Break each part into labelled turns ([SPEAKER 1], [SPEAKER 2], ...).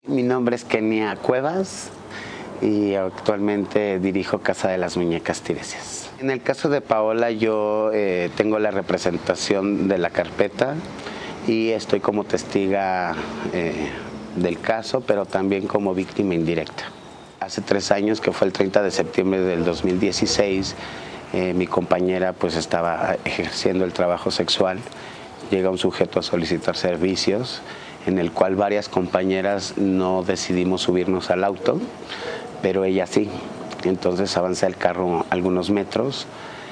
[SPEAKER 1] Mi nombre es Kenia Cuevas y actualmente dirijo Casa de las Muñecas Tiresias. En el caso de Paola, yo tengo la representación de la carpeta y estoy como testiga del caso, pero también como víctima indirecta. Hace 3 años, que fue el 30 de septiembre del 2016, mi compañera pues estaba ejerciendo el trabajo sexual. Llega un sujeto a solicitar servicios, en el cual varias compañeras no decidimos subirnos al auto, pero ella sí. Entonces avanza el carro algunos metros,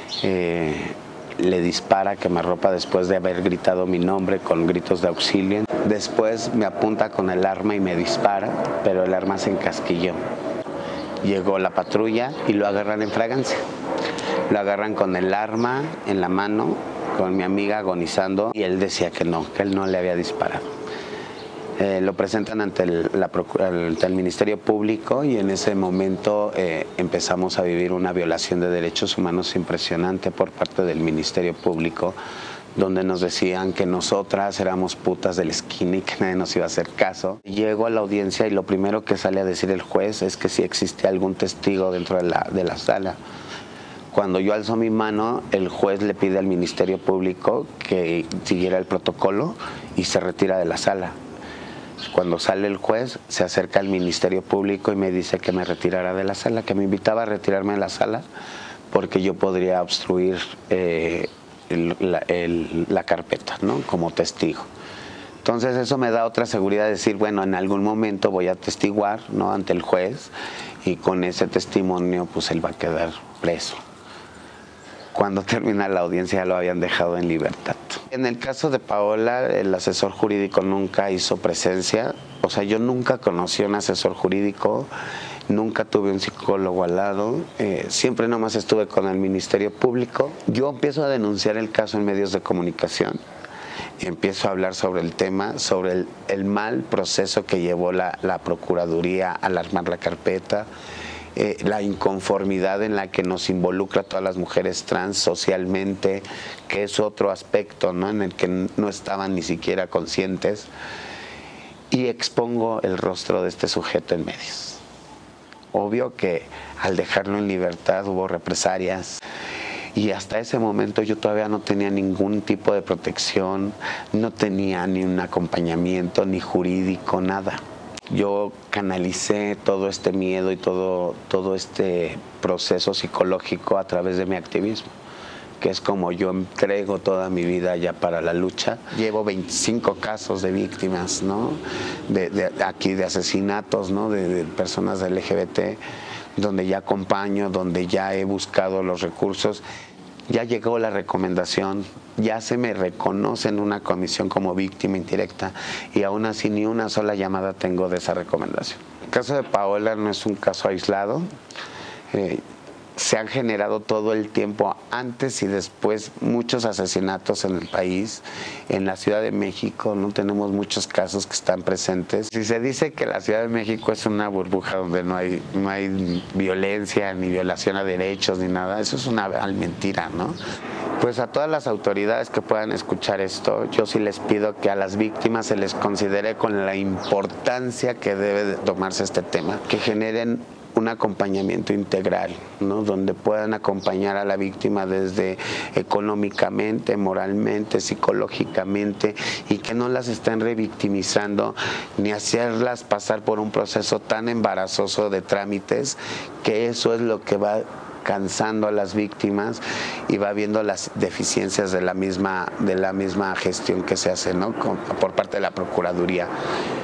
[SPEAKER 1] le dispara, quemarropa, después de haber gritado mi nombre con gritos de auxilio. Después me apunta con el arma y me dispara, pero el arma se encasquilló. Llegó la patrulla y lo agarran en fragancia. Lo agarran con el arma en la mano, con mi amiga agonizando, y él decía que él no le había disparado. Lo presentan ante el Ministerio Público y en ese momento empezamos a vivir una violación de derechos humanos impresionante por parte del Ministerio Público, donde nos decían que nosotras éramos putas de la esquina y que nadie nos iba a hacer caso. Llego a la audiencia y lo primero que sale a decir el juez es que si existe algún testigo dentro de la sala. Cuando yo alzo mi mano, el juez le pide al Ministerio Público que siguiera el protocolo y se retira de la sala. Cuando sale el juez, se acerca al Ministerio Público y me dice que me retirara de la sala, que me invitaba a retirarme de la sala porque yo podría obstruir la carpeta, ¿no?, como testigo. Entonces eso me da otra seguridad de decir, bueno, en algún momento voy a testiguar, ¿no?, ante el juez, y con ese testimonio pues él va a quedar preso. Cuando termina la audiencia ya lo habían dejado en libertad. En el caso de Paola, el asesor jurídico nunca hizo presencia. O sea, yo nunca conocí a un asesor jurídico, nunca tuve un psicólogo al lado, siempre nomás estuve con el Ministerio Público. Yo empiezo a denunciar el caso en medios de comunicación, empiezo a hablar sobre el tema, sobre el mal proceso que llevó la Procuraduría al armar la carpeta, la inconformidad en la que nos involucra a todas las mujeres trans socialmente, que es otro aspecto, ¿no?, en el que no estaban ni siquiera conscientes, y expongo el rostro de este sujeto en medios. Obvio que al dejarlo en libertad hubo represalias, y hasta ese momento yo todavía no tenía ningún tipo de protección, no tenía ni un acompañamiento, ni jurídico, nada. Yo canalicé todo este miedo y todo este proceso psicológico a través de mi activismo, que es como yo entrego toda mi vida ya para la lucha. Llevo 25 casos de víctimas, ¿no?, aquí de asesinatos, ¿no?, de personas LGBT, donde ya acompaño, donde ya he buscado los recursos. Ya llegó la recomendación, ya se me reconoce en una comisión como víctima indirecta y aún así ni una sola llamada tengo de esa recomendación. El caso de Paola no es un caso aislado. Se han generado todo el tiempo, antes y después, muchos asesinatos en el país. En la Ciudad de México no tenemos muchos casos que están presentes. Si se dice que la Ciudad de México es una burbuja donde no hay violencia, ni violación a derechos, ni nada, eso es una mentira, ¿no? Pues a todas las autoridades que puedan escuchar esto, yo sí les pido que a las víctimas se les considere con la importancia que debe de tomarse este tema, que generen un acompañamiento integral, ¿no?, donde puedan acompañar a la víctima desde económicamente, moralmente, psicológicamente, y que no las estén revictimizando ni hacerlas pasar por un proceso tan embarazoso de trámites, que eso es lo que va cansando a las víctimas y va viendo las deficiencias de la misma gestión que se hace, ¿no?, por parte de la Procuraduría.